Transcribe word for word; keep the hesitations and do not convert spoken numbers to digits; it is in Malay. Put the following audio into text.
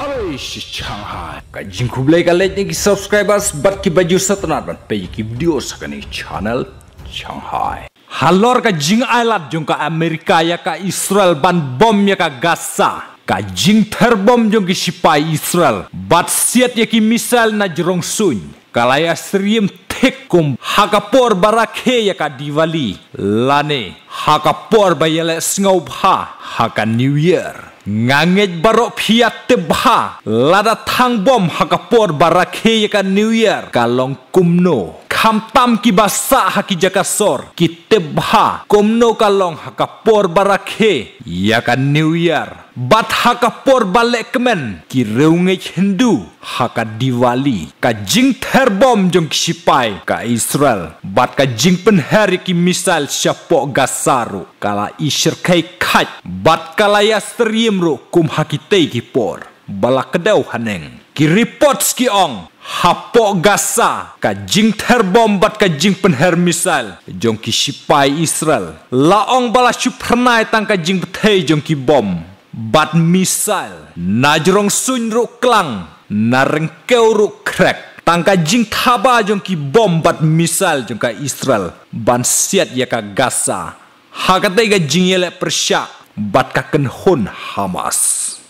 Alay si Shanghai. Kajing kublai kalet ni subscribers bat ki baju satnat ban pe ki video sakani channel Shanghai. Halor ka jing ailat jong ka Amerika ya ka Israel ban bom ya ka Gaza. Ka jing terbom jong ki sipai Israel. Bat siat ya ki misal na jerong sun. Kalaya seriem tekum hakapor barakhe ya ka Diwali. Lane hakapor bayele sngau bha haka New Year. Nganget barok piat tebha lada thang bom hakapor barakhe ya ka New Year kalong kumno. Kamtam ki basa haki jakasor ki tebha kumno kalong hakapor barakhe ya ka New Year. Bat hakapor balek kemen ki reunge Hindu haka Diwali ka jing terbom jong kisipai ka Israel bat ka jing penhari ki misal syapo gasaru kala isir kai khat bat kala ya striem ru kum hakitei ki por bala kedau haneng ki report ki ong hapo Gaza ka jing terbom bat ka jing penher misal jong kisipai Israel laong bala supernai tang ka jing betei jong ki bom bat misal najrong sun ru klang narengkeu ru krek tangka jing thaba jong ki bom bat misal jong ka Israel ban siat ya ka Gaza hakatai ga jing yele persyak bat ka kenhun Hamas.